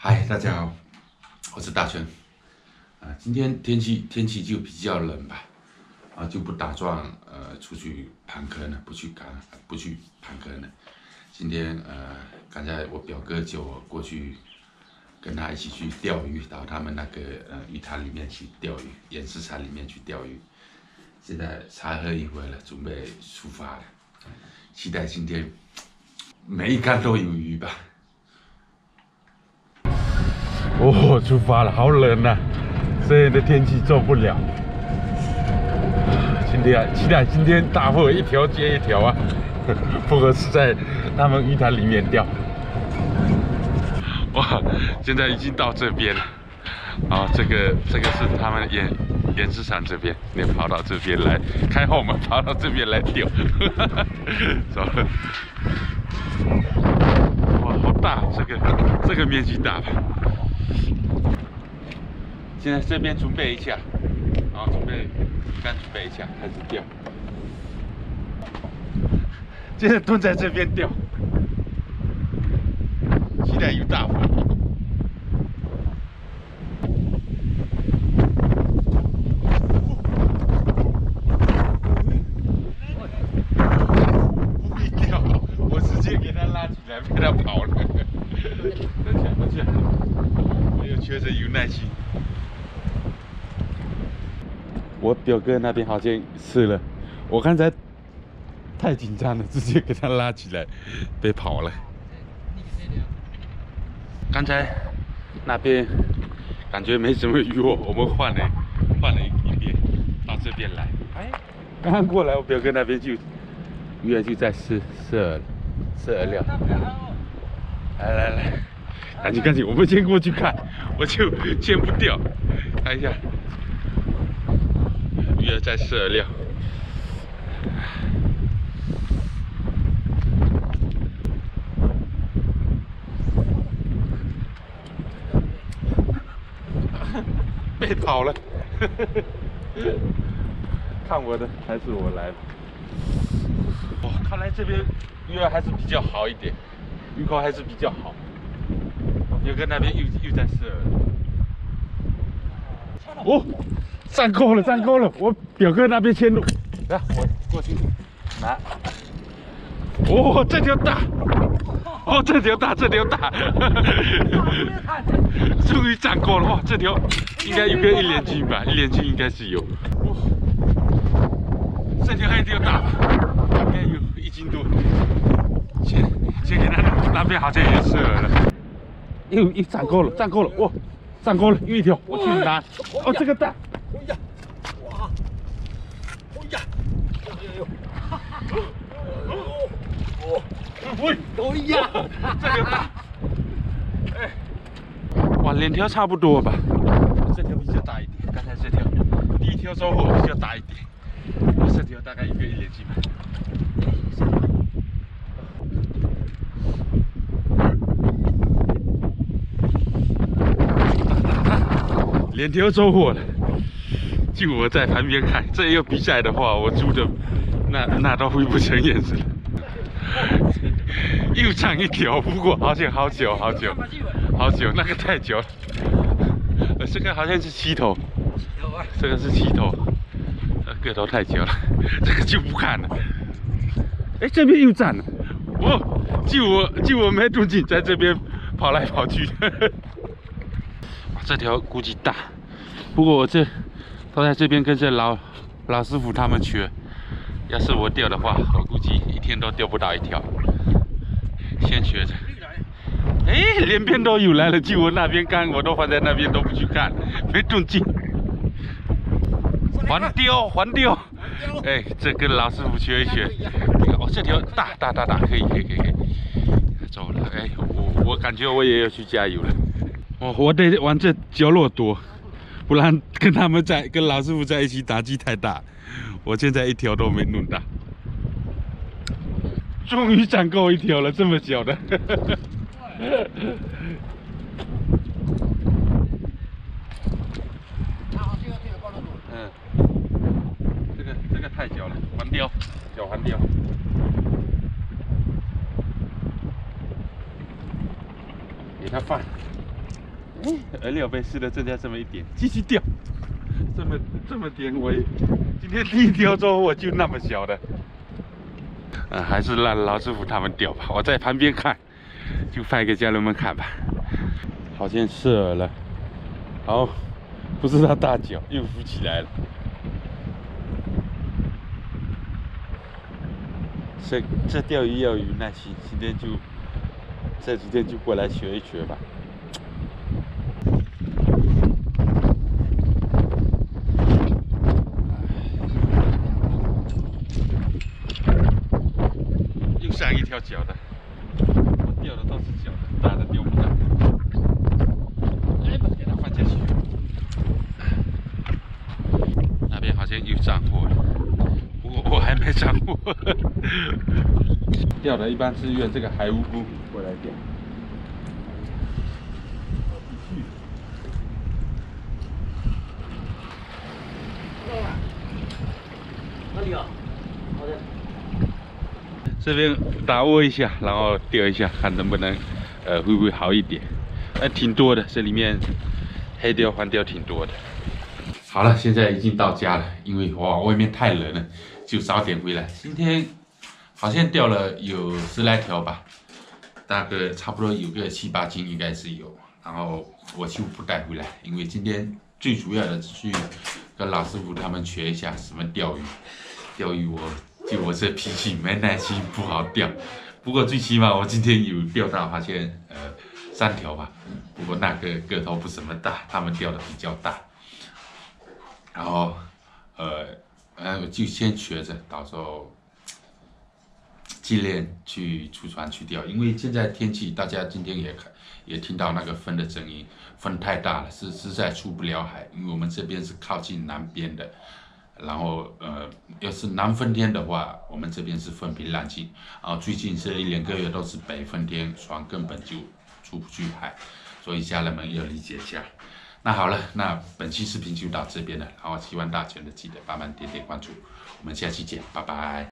嗨，大家好，我是大全。今天天气就比较冷吧，就不打算出去盘坑了，不去盘坑了。今天刚才我表哥叫我过去跟他一起去钓鱼，到他们那个鱼塘里面去钓鱼，岩石场里面去钓鱼。现在茶喝一会了，准备出发了，期待今天每一竿都有鱼吧。哦，出发了，好冷啊！这样的天气受不了。期待今天大货一条接一条啊！不过是在他们鱼塘里面钓。哇，现在已经到这边了。这个是他们岩石场这边，你跑到这边来，开后门跑到这边来钓。走了。哇，好大！这个面积大吧？现在这边准备一下，准备一下，开始钓。现在蹲在这边钓，期待有大货。不会钓，我直接给他拉起来，被他跑了。等下，没有确实有耐心。我表哥那边好像吃了，我刚才太紧张了，直接给他拉起来，被跑了。刚才那边感觉没什么鱼哦，我们换了一边，到这边来。刚刚过来，我表哥那边鱼儿就在射饵料。来，赶紧，我们先过去看，我就先不钓，看一下。鱼儿在射饵料，被跑了。看我的还是我来的？看来这边鱼儿还是比较好一点，鱼口还是比较好。有个那边又在射饵。上钩了！我表哥那边牵路，来，我过去拿。这条大！这条大！终于上钩了！哇，这条应该有个1连斤吧？1连斤应该是有。这条还有条大，应该有1斤多。先给他那边好像也射饵了，又上钩了！哇，上钩了，又一条，我去拿。这个大！这个大！哇，2条差不多吧？这条比较大一点，刚才这条第一条收获比较大一点，这条大概有个1连斤吧。2条收获了，就我在旁边看。这要比赛的话，我租的那都恢不成样子了。又长一条，不过好像好久，那个太久了。这个好像是7头，这个是7头，个头太久了，这个就不看了。这边又站了，就我没动静，在这边跑来跑去。这条估计大，不过我都在这边跟着老师傅他们学。要是我钓的话，我估计1天都钓不到1条。先学着。连边都有来了，就我那边竿我都放在那边都不去看，没动静。还钓！这跟老师傅学一学。这条大，可以。走了，我感觉我也要去加油了。我得往这角落躲，不然跟老师傅在一起打击太大。我现在1条都没弄到，终于攒够1条了，这么小的。这个太小了，小环钓。给它放。 饵料被吃的剩下这么一点，继续钓，这么点尾，今天第一条收获就那么小的，还是让老师傅他们钓吧，我在旁边看，就拍给家人们看吧。好像射了，好，不是他大脚又浮起来了。这钓鱼要有耐心，这几天就过来学一学吧。又上一条小的，我钓的都是小的，大的钓不到。哎，把给它放下去。那边好像又上货了。我还没掌握，钓的一般是用这个海乌龟过来钓。 哪里啊？好的。 这边打窝一下，然后钓一下，看能不能会不会好一点。挺多的，这里面黑钓、黄钓挺多的。好了，现在已经到家了，因为哇外面太冷了，就早点回来。今天好像钓了有10来条吧，大概差不多有个7、8斤应该是有。然后我就不带回来，因为今天最主要的是去跟老师傅他们学一下什么钓鱼。钓鱼我这脾气没耐心，不好钓。不过最起码我今天有钓到，好像3条吧。不过那个个头不怎么大，他们钓的比较大。然后，就先学着，到时候尽量去出船去钓，因为现在天气，大家今天也听到那个风的声音，风太大了，实在出不了海，因为我们这边是靠近南边的，然后要是南风天的话，我们这边是风平浪静，然后最近这1、2个月都是北风天，船根本就出不去海，所以家人们要理解一下。那好了，那本期视频就到这边了，然后希望大家记得帮忙点点关注，我们下期见，拜拜。